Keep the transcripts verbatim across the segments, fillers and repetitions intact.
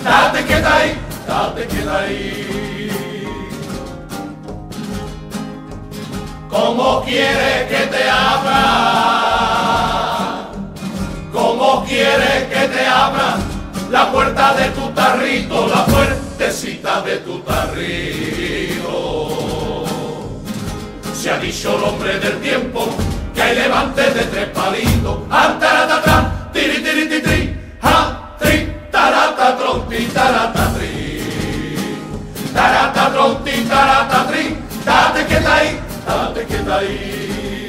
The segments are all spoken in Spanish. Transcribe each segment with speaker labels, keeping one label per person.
Speaker 1: date quieta ahí, date quieta ahí. ¿Cómo quieres que te abra? ¿Cómo quieres que te abra la puerta de tu tarrito, la puertecita de tu tarrito? Se ha dicho el hombre del tiempo que hay levantes de tres palitos. Antaratatán, tiri tiri tiri tiri, ha tri, tarata tronti, tarata tri, tarata tronti, tarata tri, date quieta ahí, date quieta ahí.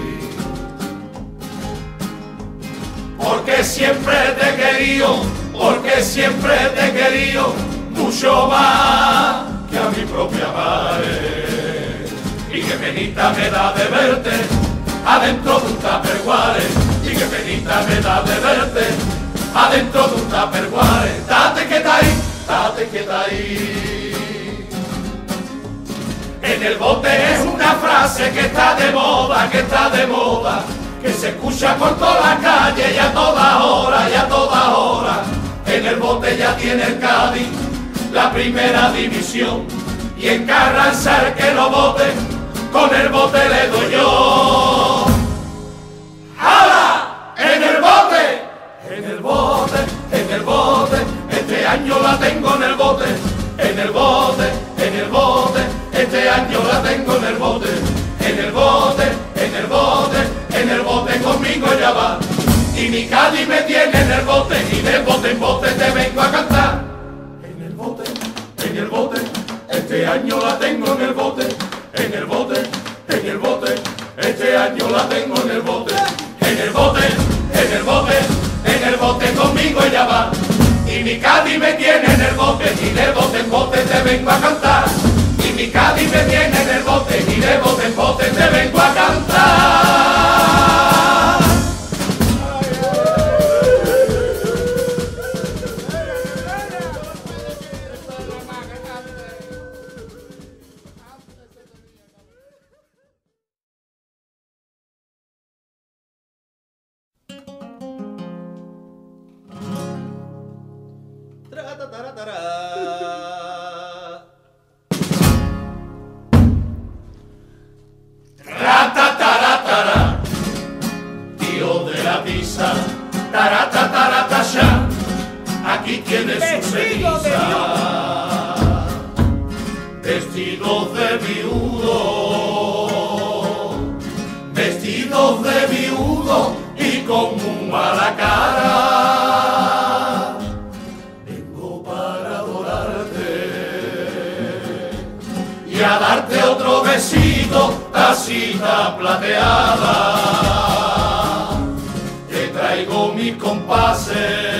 Speaker 1: Porque siempre te he querido, porque siempre te he querido, mucho más que a mi propia madre. Y qué penita me da de verte adentro de un tupperware, y qué penita me da de verte adentro de un tupperware. Date quieta ahí, date quieta ahí. En el bote es una frase que está de moda, que está de moda, que se escucha por toda la calle y a todas horas, y a todas horas. En el bote ya tiene el Cádiz la primera división, y en Carranza el que lo bote, con el bote le doy yo. ¡Hala! ¡En el bote! En el bote, en el bote, este año la tengo en el bote. En el bote, en el bote, este año la tengo en el bote. En el bote, en el bote, en el bote conmigo ya va. Y mi Cádiz me tiene en el bote, y de bote en bote te vengo a cantar. En el bote, en el bote, este año la tengo en el bote. En el bote, en el bote, este año la tengo en el bote. En el bote, en el bote, en el bote conmigo ella va. Y mi Cádiz me tiene en el bote, y de bote en bote te vengo a cantar. Y mi Cádiz me tiene en el bote, y de bote en bote te vengo a cantar. Ratataratara, tío de la tiza, taratatarataya, aquí tienes su ceniza. Vestidos de viudo, vestidos de viudo y con muy mala cara. Vengo para adorarte y a darte otro besito, tacita plateada. Te traigo mis compases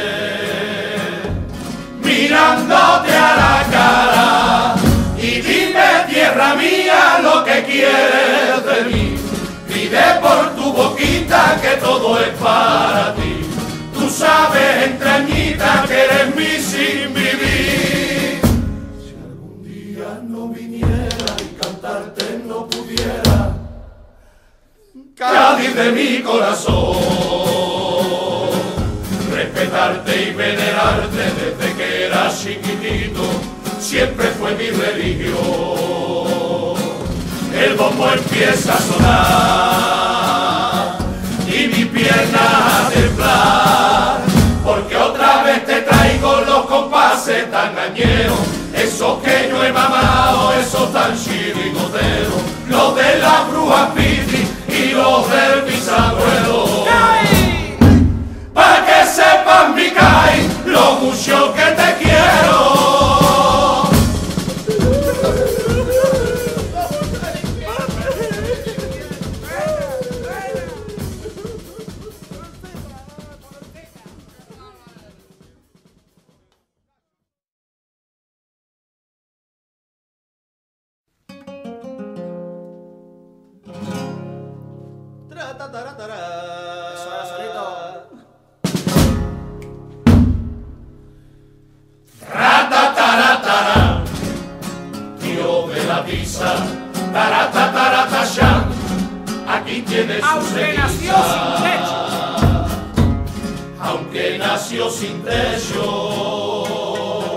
Speaker 1: mirándote a la cara. Y dime, tierra mía, lo que quieres de mí. Pide por tu boquita que todo es para ti. Tú sabes, entrañita, que eres mi sin vivir. Si algún día no viniera y cantarte no pudiera, Cádiz de mi corazón, respetarte y venerarte desde que eras chiquitito siempre fue mi religión. El bombo empieza a sonar y mi pierna a temblar, porque otra vez te traigo los compases tan gañeros, esos que yo he mamado, esos tan chirigoteros, los de la bruja Piti y los del bisabuelo. Pa' que sepas, mi Cai, lo mucho que te quiero. Ratataratara, tío de la tiza, taratatarataya, aquí tienes su ceniza. Aunque nació sin techo,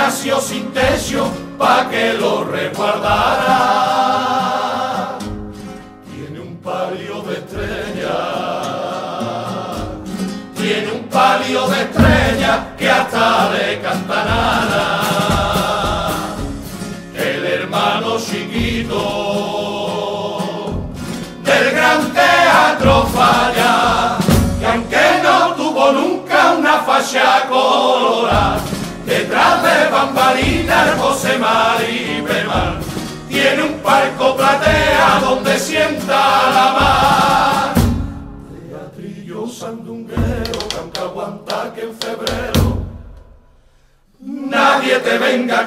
Speaker 1: nació sin techo pa' que lo resguardara. Tiene un palio de estrella, tiene un palio de estrella que hasta le canta nada. El hermano chiquito del gran teatro Falla, que aunque no tuvo nunca una facha colorada, detrás de bambalinas José Mari Bemar tiene un palco platea donde sienta la mar. Teatrillo sandunguero, canta aguanta que en febrero nadie te venga a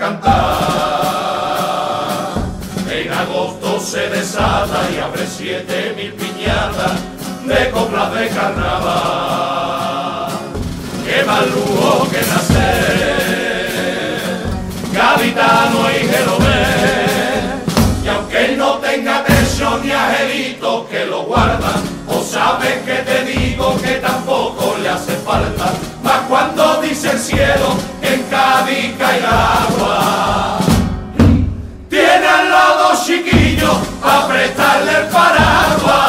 Speaker 1: cantar. En agosto se desata y abre siete mil piñatas de coplas de carnaval. Qué mal lujo que nacer gaditano y genovés, y aunque no tenga techo ni angelito que lo guarda, o sabes que te digo que tampoco le hace falta, mas cuando dice el cielo en Cádiz cae el agua, tiene al lado dos chiquillos a prestarle el paraguas.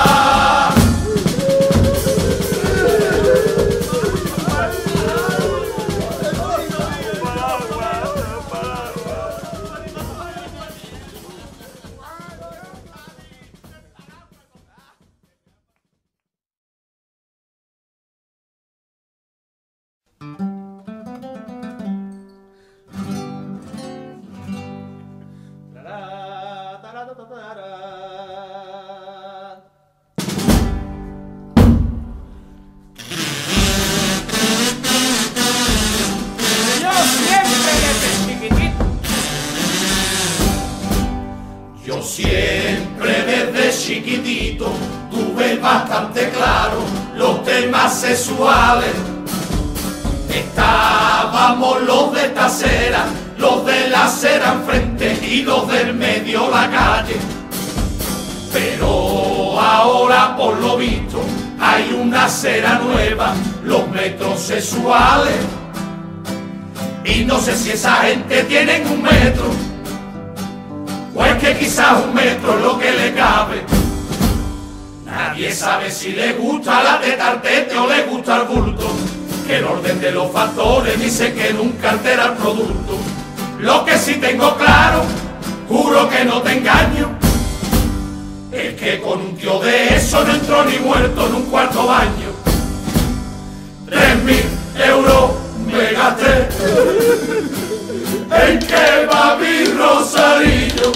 Speaker 1: Yo siempre desde chiquitito tuve bastante claro los temas sexuales. Estábamos los de esta acera, los de la acera enfrente y los del medio la calle. Pero ahora por lo visto hay una acera nueva, los metrosexuales. Y no sé si esa gente tiene un metro, o es que quizás un metro es lo que le cabe. Nadie sabe si le gusta la teta al tete o le gusta el bulto, que el orden de los factores dice que nunca altera el producto. Lo que sí tengo claro, juro que no te engaño, es que con un tío de eso no entró ni muerto en un cuarto baño. Tres mil euros me gasté en que va mi Rosarillo,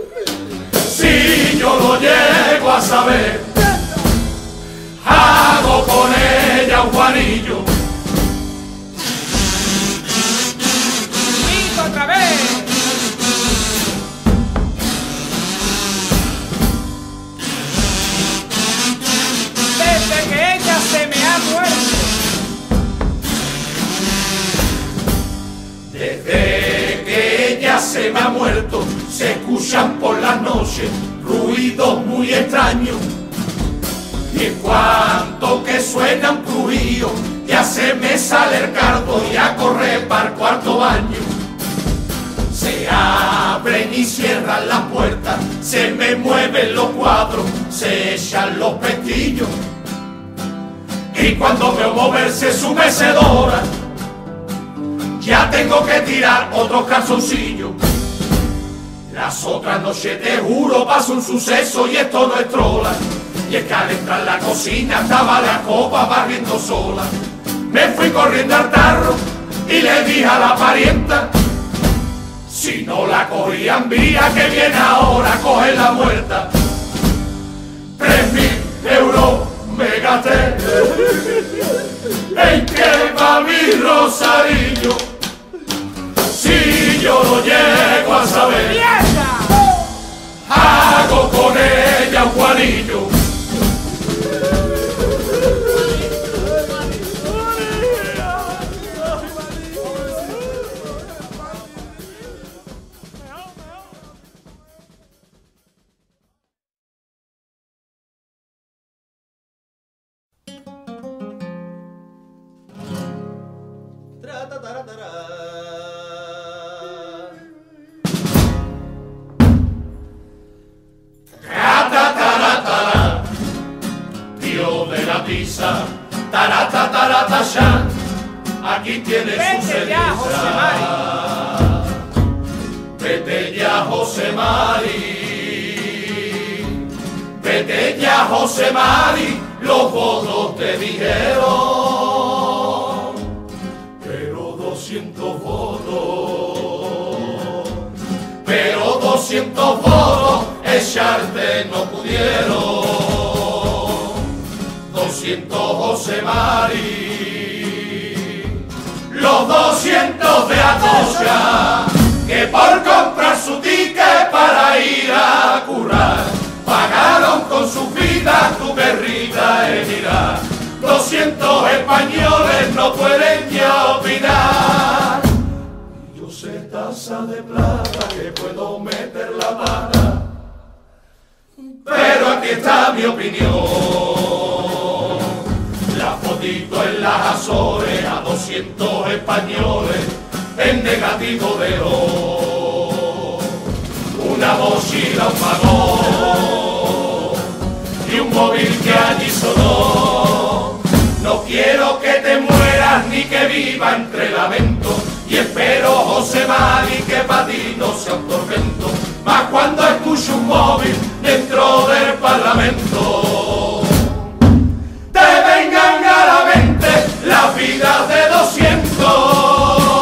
Speaker 1: si yo lo llego a saber, hago con ella un Juanillo.
Speaker 2: ¡Listo otra vez! Desde que ella se me ha muerto,
Speaker 1: Desde que ella se me ha muerto, se escuchan por las noches ruidos muy extraños. Y en cuanto que suena un crujío, ya se me sale el cardo y a correr para el cuarto baño. Se abren y cierran las puertas, se me mueven los cuadros, se echan los pestillos. Y cuando veo moverse su mecedora, ya tengo que tirar otros calzoncillos. Las otras noches te juro pasa un suceso y esto no es trola. Y es que al entrar en la cocina estaba la copa barriendo sola. Me fui corriendo al tarro y le dije a la parienta, si no la cogían vía que viene ahora a coger la muerta. Tres mil euros me gasté en que va mi Rosarillo, si yo lo llego a saber,
Speaker 2: ¡mierda!
Speaker 1: hago con ella un Juanillo.
Speaker 3: Tra, ta, ta, ra, ta, ra.
Speaker 1: tarata, tarata, ya, aquí tienes su
Speaker 2: Vete ya, José Mari.
Speaker 1: Vete ya, José Mari. Vete ya, José Mari, los votos te dijeron, pero doscientos votos, pero doscientos votos echarte no pudieron. doscientos José Mari, los doscientos de Atocha, que por comprar su ticket para ir a currar, pagaron con sus vidas tu guerrita en Irak. doscientos españoles no pueden ya opinar. Yo sé taza de plata que puedo meter la mano, pero aquí está mi opinión. La fotito en las Azores a doscientos españoles en negativo de oro. Una mochila, un vagón y un móvil que allí sonó. No quiero que te mueras ni que viva entre lamentos, y espero, José Mari, que para ti no sea un tormento, más cuando escucho un móvil dentro del Parlamento. Te vengan a la mente las vidas de doscientos.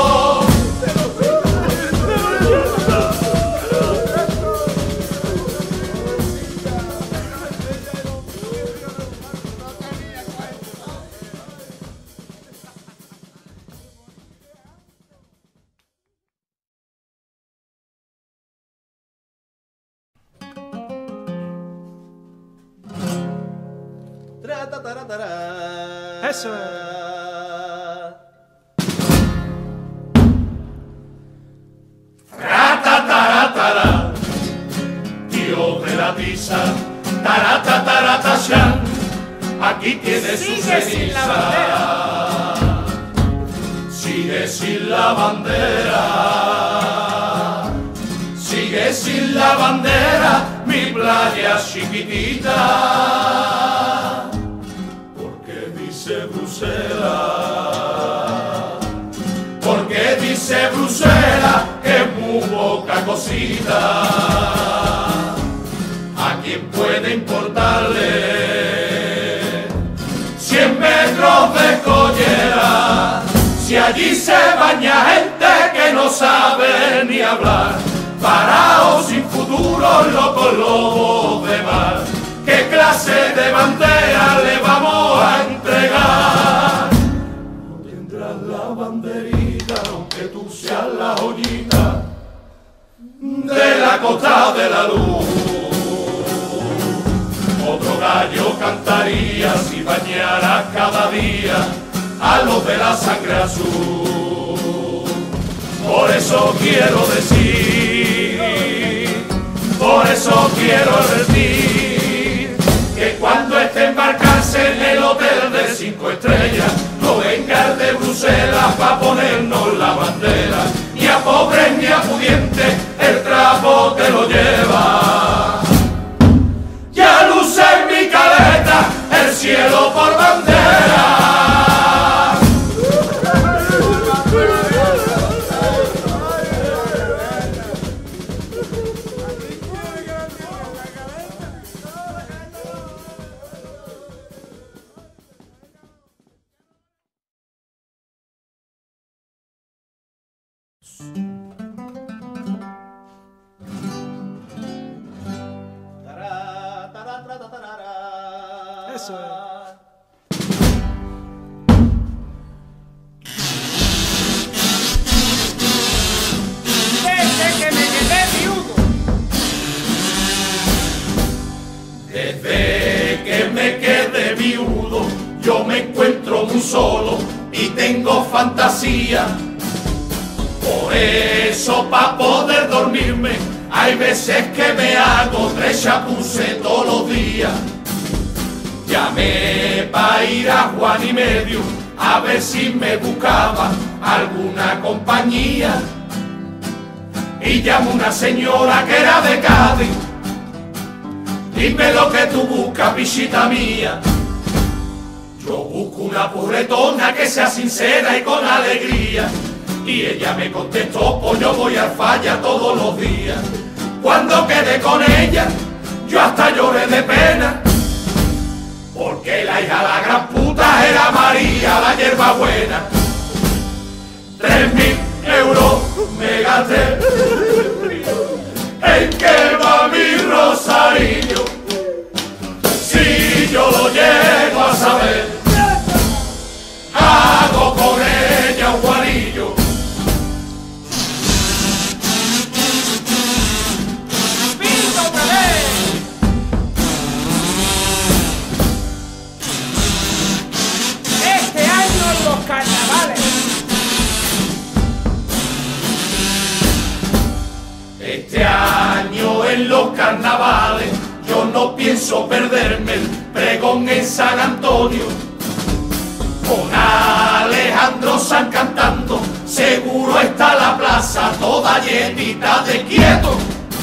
Speaker 2: Eso es.
Speaker 1: Tara, Dios de la tiza, tarata, tarata, ya, aquí tienes su
Speaker 2: Sigue sin la
Speaker 1: ceniza.
Speaker 2: bandera.
Speaker 1: Sigue sin la bandera. Sigue sin la bandera, mi playa chiquitita. Porque dice Bruselas, porque dice Bruselas que es muy poca cosita. ¿A quién puede importarle cien metros de collera? Si allí se baña gente que no sabe ni hablar, parados sin futuro, locos lobos de mar. ¿Qué clase de bandera le vamos a entregar? No tendrás la banderita, aunque tú seas la joyita de la Costa de la Luz. Otro gallo cantaría si bañara cada día a los de la sangre azul. Por eso quiero decir, por eso quiero advertir, que cuando esté embarcarse en el hotel de cinco estrellas, no venga el de Bruselas pa' ponernos la bandera, ni a pobres ni a pudientes el trapo te lo lleva. Ya luce en mi caleta el cielo por bandera.
Speaker 2: Eso es. Desde que me quedé viudo.
Speaker 1: Desde que me quedé viudo, yo me encuentro muy solo y tengo fantasía. Por eso, pa' poder dormirme, hay veces que me hago tres chapuces todos los días. Llamé pa' ir a Juan y Medio a ver si me buscaba alguna compañía. Y llamó una señora que era de Cádiz. Dime lo que tú buscas, pichita mía. Yo busco una purretona que sea sincera y con alegría. Y ella me contestó, pues yo voy al falla todos los días. Cuando quedé con ella, yo hasta lloré de pena, porque la hija la gran puta era María, la hierbabuena. Tres mil euros me gasté en que va mi Rosarillo. Si yo lo llego a saber, hago con ella un Juanillo.
Speaker 2: Este año en los carnavales.
Speaker 1: Este año en los carnavales yo no pienso perderme el pregón en San Antonio. Con Alejandro Sanz cantando, seguro está la plaza toda llenita de quietos.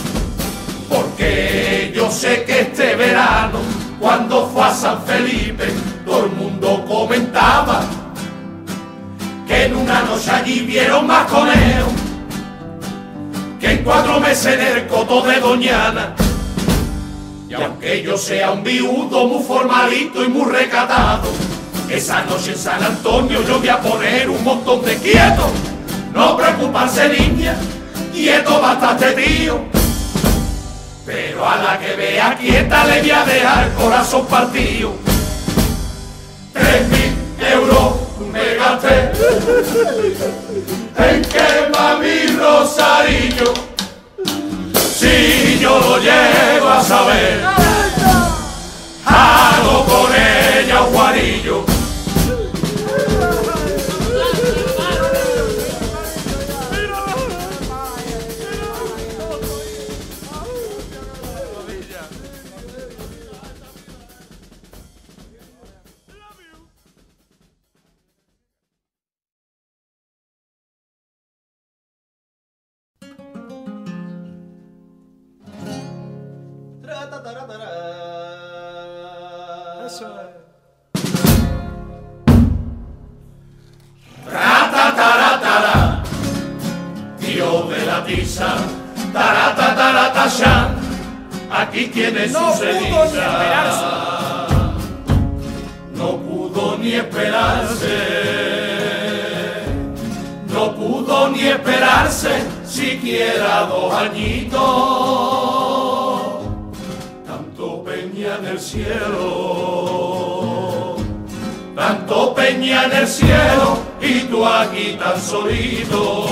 Speaker 1: Porque yo sé que este verano, cuando fue a San Felipe, todo el mundo comentaba que en una noche allí vieron más conejos que en cuatro meses en el coto de Doñana. Y aunque yo sea un viudo muy formalito y muy recatado, esa noche en San Antonio yo voy a poner un montón de quietos. No preocuparse, niña, quieto bastante tío. Pero a la que vea quieta le voy a dejar corazón partido. Tres mil euros me gasté en que va mi Rosarillo. Si yo lo llego a saber, hago con ella un Juanillo.
Speaker 2: Eso es.
Speaker 1: Ratataratara, tío de la tiza, taratataratashán, aquí tiene
Speaker 2: No
Speaker 1: su
Speaker 2: pudo ni
Speaker 1: ceniza.
Speaker 2: esperarse.
Speaker 1: No pudo ni esperarse, no pudo ni esperarse siquiera dos añitos. Tanto peña en el cielo, tanto peña en el cielo, y tú aquí tan solito.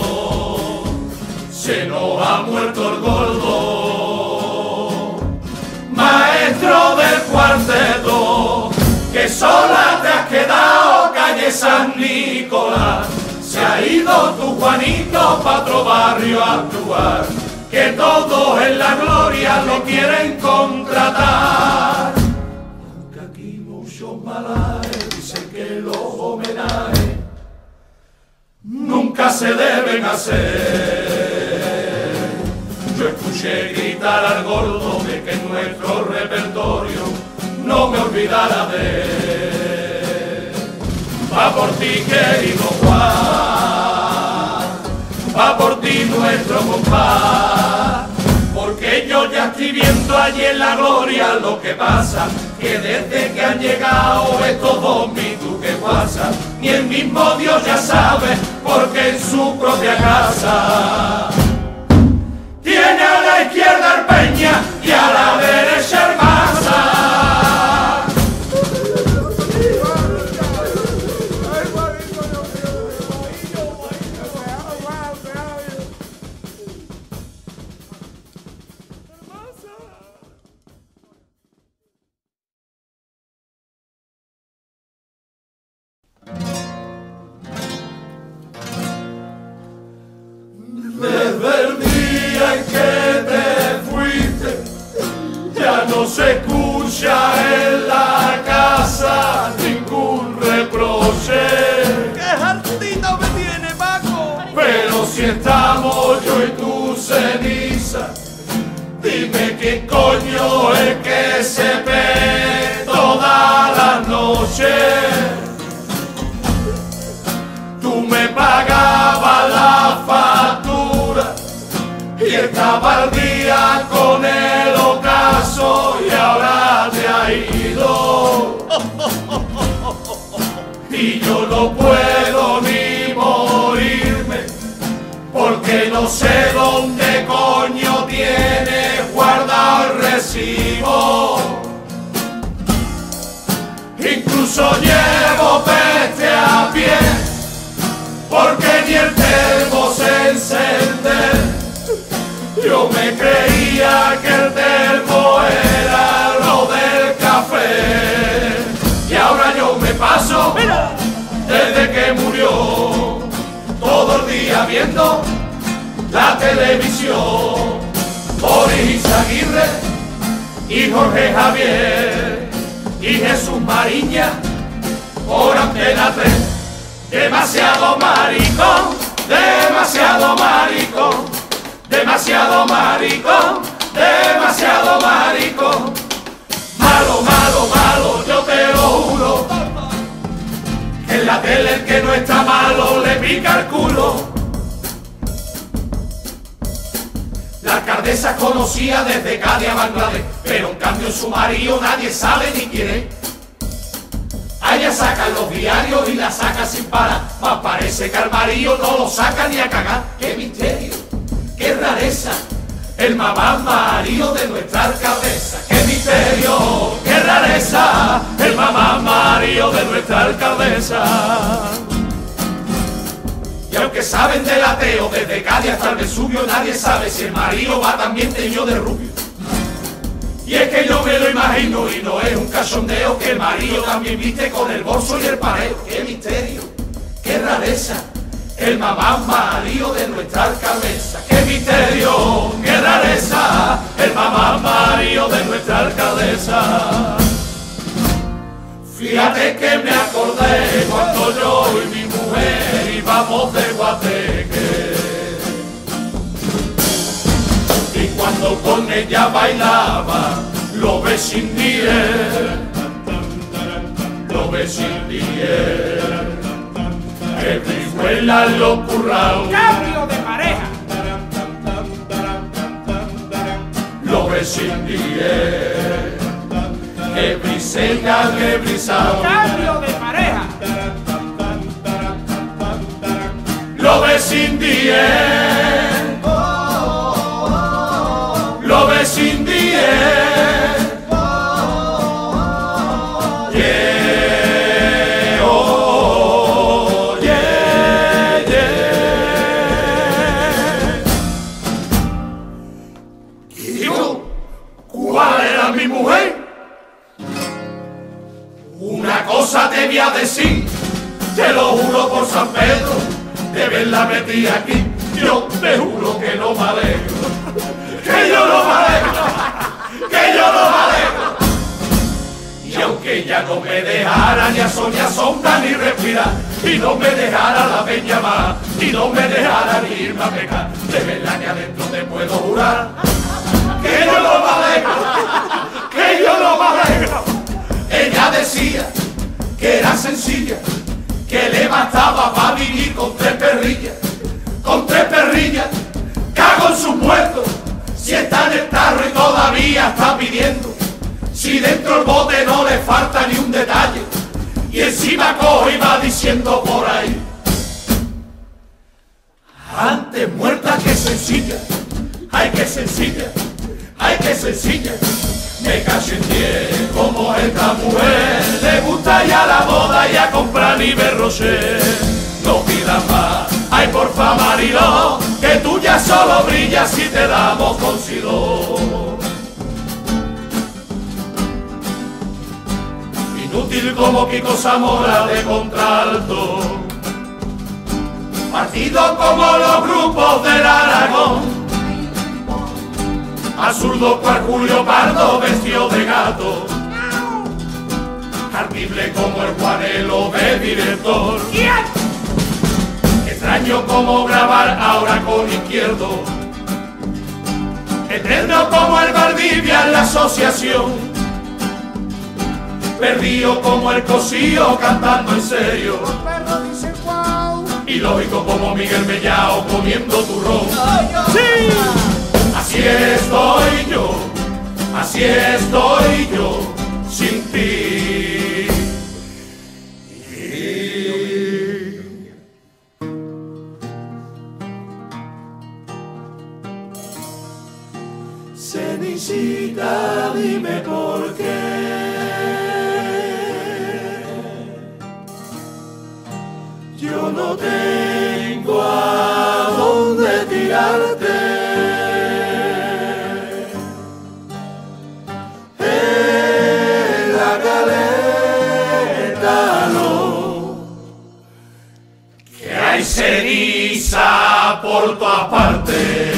Speaker 1: Se nos ha muerto el gordo, maestro del cuarteto, que sola te has quedado, calle San Nicolás. Se ha ido tu Juanito pa' otro barrio a actuar, que todos en la gloria lo quieren contratar. Aunque aquí muchos malares dicen que los homenajes nunca se deben hacer. Yo escuché gritar al gordo de que nuestro repertorio no me olvidara de él. Va por ti, querido Juan, va por ti nuestro compás, porque yo ya estoy viendo allí en la gloria lo que pasa, que desde que han llegado estos dos mitos que pasan, ni el mismo Dios ya sabe, porque en su propia casa tiene a la izquierda el Peña y a la derecha el Masa. Desde el día en que te fuiste, ya no se escucha en la casa ningún reproche.
Speaker 2: ¡Qué hartito me tiene, Paco!
Speaker 1: Pero si estamos yo y tu ceniza, dime qué coño es que se ve toda la noche. Rocher. Tú me pagabas la factura y estaba al día con el ocaso y ahora te ha ido. Y yo no puedo ni morirme porque no sé dónde coño tienes guardado el recibo. Incluso llevo peste a pie porque ni el termo se encende. Yo me creía que el termo era lo del café y ahora yo me paso desde que murió todo el día viendo la televisión. Boris Aguirre y Jorge Javier y Jesús Mariña por Antena tres. Demasiado maricón, demasiado maricón, demasiado maricón, demasiado maricón. Malo, malo, malo, yo te lo juro, que en la tele el que no está malo le pica el culo. La alcaldesa conocía desde Cádiz a Bangladesh, pero en cambio en su marido nadie sabe ni quién es. A ella sacan los diarios y la saca sin parar, mas parece que al marido no lo saca ni a cagar. ¡Qué misterio! ¡Qué rareza! El mamá marido de nuestra alcaldesa. ¡Qué misterio! ¡Qué rareza! El mamá marido de nuestra alcaldesa. Y aunque saben del ateo desde Cádiz hasta el Vesubio, nadie sabe si el marido va también teñido de rubio. Y es que yo me lo imagino y no es un cachondeo que el marido también viste con el bolso y el pareo. ¡Qué misterio! ¡Qué rareza! El mamá marido de nuestra alcaldesa. ¡Qué misterio! ¡Qué rareza! El mamá marido de nuestra alcaldesa. Fíjate que me acordé cuando yo y mi mujer íbamos de Guateque. Y cuando con ella bailaba, lo ves sin diez, lo ves sin diez, que brihuela lo currao.
Speaker 2: Cambio de pareja.
Speaker 1: Lo ves sin diez, que briseña, que brisao.
Speaker 2: Cambio de pareja.
Speaker 1: Lo ves sin diez, lo ves sin diez. Yeah, oh, yeah, yeah. Digo, ¿cuál era mi mujer? Una cosa te voy a decir, te lo juro por San Pedro, de verla metida aquí, yo te juro que no me alegro. Que yo no me alegro, que yo no me alegro. Y aunque ella no me dejara ni a soñar sombra ni respirar, y no me dejara la peña más, y no me dejara ni irme a pecar, de verdad que adentro te puedo jurar que yo no me alegro, que yo no me alegro. Ella decía que era sencilla, que le bastaba para vivir con tres perrillas, con tres perrillas, cago en sus muertos. Si está en el tarro y todavía está pidiendo, si dentro del bote no le falta ni un detalle, y encima coge y va diciendo por ahí, antes muerta que sencilla, ay que sencilla, ay que sencilla. Me cacho en diez, como esta mujer le gusta ya la boda y a comprar Nivel Rocher. No pidas más, ay porfa Mariló, que tú ya solo brillas si te damos considó. Inútil como Kiko Zamora de contralto, partido como los grupos del Aragón, absurdo cual Julio Pardo vestido de gato, ardible como el Juanelo de director. Extraño como grabar ahora con Izquierdo, eterno como el Valdivia en la asociación. perdido como el cosío cantando en serio.
Speaker 2: Los perros dicen guau.
Speaker 1: Y lógico como Miguel Mellao comiendo turrón.
Speaker 2: ¡Sí!
Speaker 1: Así estoy yo, así estoy yo, sin ti. Cenicita, dime por qué yo no tengo a dónde tirarte. En la caleta no, que hay ceniza por todas partes.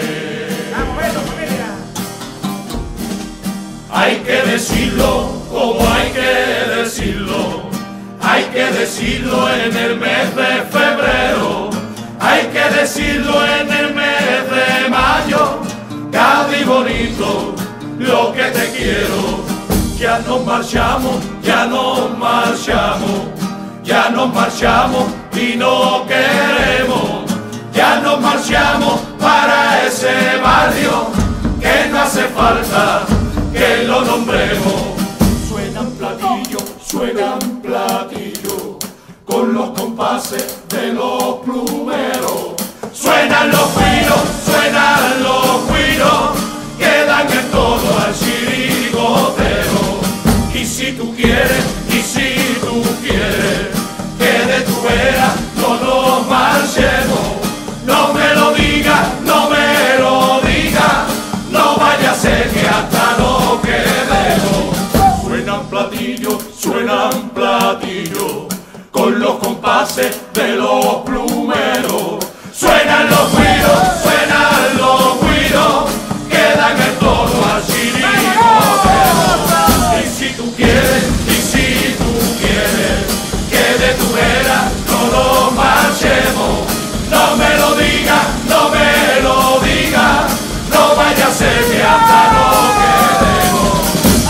Speaker 1: Hay que decirlo como hay que decirlo, hay que decirlo en el mes de febrero, hay que decirlo en el mes de mayo. Cádiz bonito, lo que te quiero, ya nos marchamos, ya nos marchamos, ya nos marchamos y no queremos, ya nos marchamos para ese barrio que no hace falta que lo nombremos. Suenan platillos, suenan platillos, con los compases de los plumeros. Suenan los cuiros, suenan los cuiros, que dan el todo al chirigotero. Y si tú quieres, y si tú quieres, que de tu vera no nos marchemos. No me lo digas, no me lo digas, no vaya a ser que hasta no quedemos. Suenan platillos, suenan platillos, con los compases de los plumeros. Suenan los cuiros, suenan los cuiros, que dan el todo al chirigotero. Y si tú quieres, y si tú quieres, que de tu vera no nos marchemos. No me lo digas, no me lo digas, no vaya a ser que hasta no quedemos.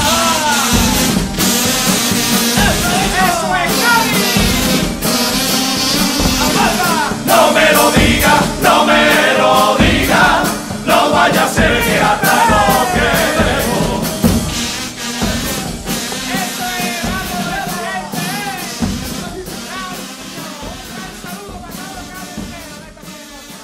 Speaker 2: ¡Eso es Cádiz!
Speaker 1: No me lo digas, no me lo digas, no vaya a ser que hasta no quedemos.
Speaker 2: ¡Eso es! ¡Vamos, la gente! Un saludo para todos los cadiceños de esta promoción.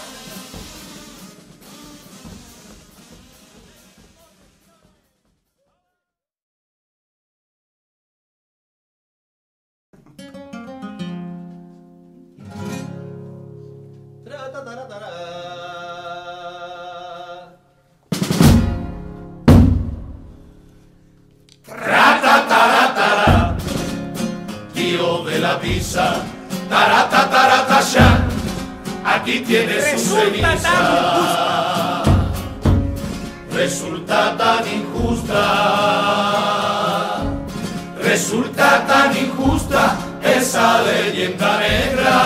Speaker 1: Ratataratara, tío de la pizza, taratatarataya, aquí tienes su
Speaker 2: Resulta
Speaker 1: ceniza. Resulta tan injusta, resulta tan injusta esa leyenda negra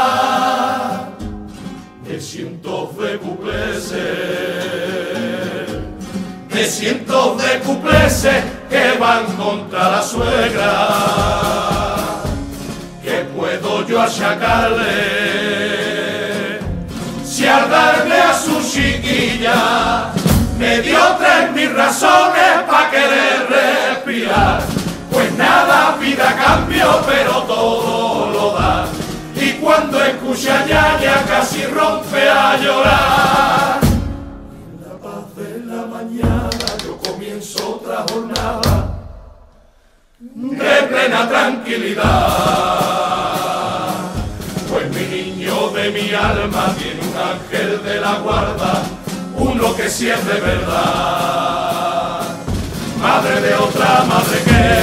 Speaker 1: de cientos de cupleses, de cientos de cupleses que van contra la suegra. ¿Qué puedo yo achacarle si al darle a su chiquilla me dio tres mil razones pa' querer respirar? Pues nada pide a cambio, pero todo lo da. Y cuando escucha ñaña casi rompe a llorar. En la paz de la mañana yo comienzo otra jornada de plena tranquilidad. Pues mi niño de mi alma tiene un ángel de la guarda, uno que sí es de verdad. Madre de otra madre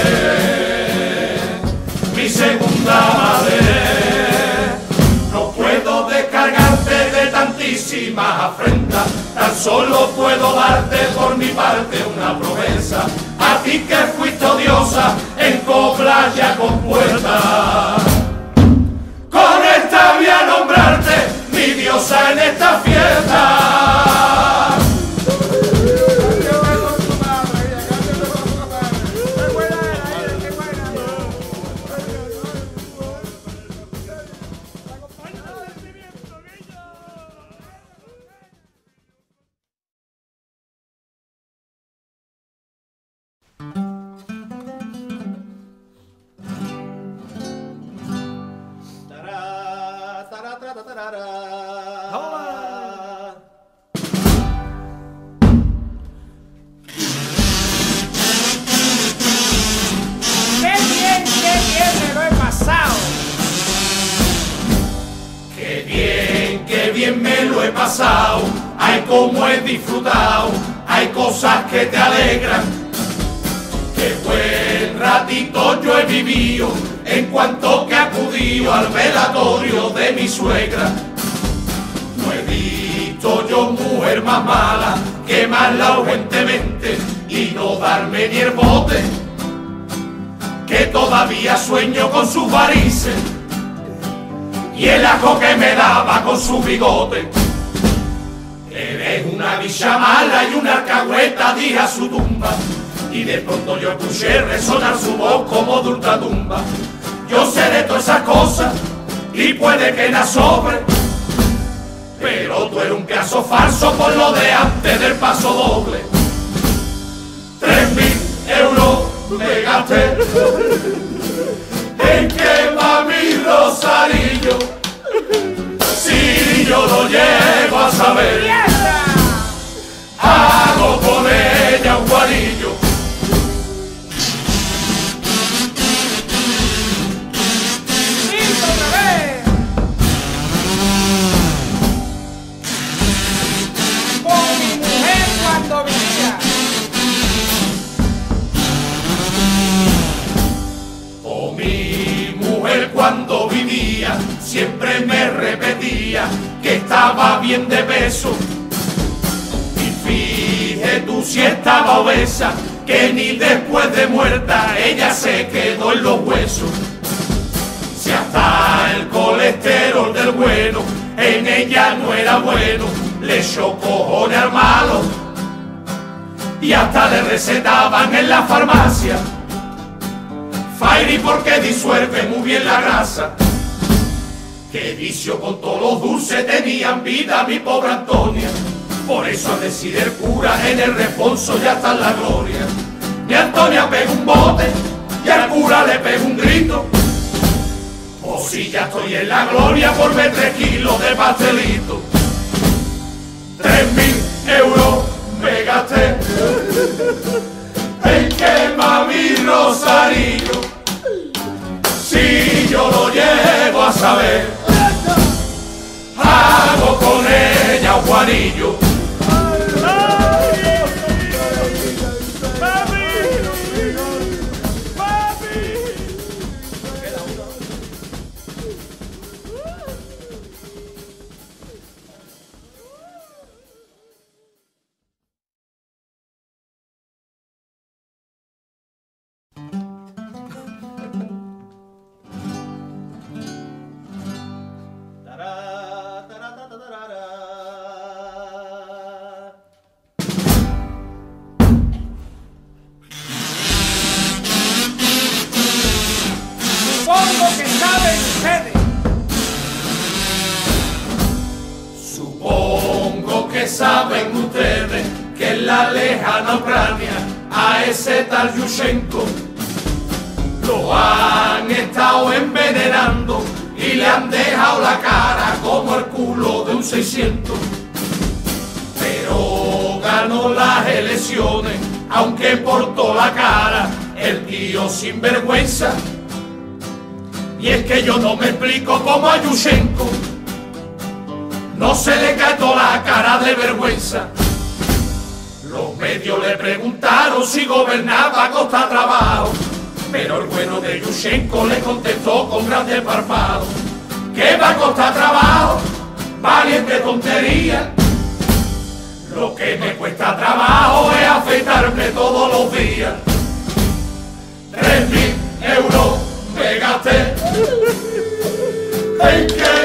Speaker 1: que mi segunda madre. No puedo descargarte de tantísimas afrentas, tan solo puedo darte por mi parte una promesa. A ti que fuiste odiosa en coplas ya compuestas, con esta voy a nombrarte mi diosa en esta fiesta.
Speaker 2: ¡Qué buena era! ¡Qué buena! Qué bien, qué bien me lo he pasado.
Speaker 1: Qué bien, qué bien me lo he pasado. Ay, cómo he disfrutado. Hay cosas que te alegran. Qué buen ratito yo he vivido en cuanto que he acudido al velatorio de mi suegra. No he visto yo mujer más mala que amarla urgentemente y no darme ni el bote, que todavía sueño con sus varices y el ajo que me daba con su bigote. Eres una bicha mala y una alcahueta, dije a su tumba, y de pronto yo escuché resonar su voz como de ultratumba. Yo seré todas esas cosas y puede que la sobre, pero tú eres un caso falso por lo de antes del paso doble. Tres mil euros me gasté en quemar mi rosarillo. Si yo lo llego a saber,
Speaker 2: ¡Mierda!
Speaker 1: hago con ella un guarillo.
Speaker 2: ¡Listo otra vez! Con mi mujer cuando vivía.
Speaker 1: Oh, mi mujer cuando vivía siempre me repetía que estaba bien de peso. Y fíjate tú si estaba obesa, que ni después de muerta ella se quedó en los huesos. Si hasta el colesterol del bueno en ella no era bueno, le echó cojones al malo y hasta le recetaban en la farmacia Fairy porque disuelve muy bien la grasa. Qué vicio con todos los dulces tenían vida mi pobre Antonia. Por eso al decir el cura en el responso ya está en la gloria. Mi Antonia pega un bote y al cura le pega un grito. O si ya estoy en la gloria por ver tres kilos de pastelito. Tres mil euros me gasté en quemar mi rosarillo. Si yo lo llego a saber, hago con ella un guarillo.
Speaker 2: Supongo que saben ustedes.
Speaker 1: Supongo que saben ustedes que en la lejana Ucrania a ese tal Yushchenko lo han estado envenenando y le han dejado la cara como el culo de un seiscientos. Pero ganó las elecciones, aunque portó la cara el tío sinvergüenza. Y es que yo no me explico cómo a Yushchenko no se le cae toda la cara de vergüenza. Los medios le preguntaron si gobernaba a costa trabajo, pero el bueno de Yushchenko le contestó con grandes párpados: ¿qué va a costar trabajo? Valiente tontería. Lo que me cuesta trabajo es afeitarme todos los días. Tres mil euros me gasté en que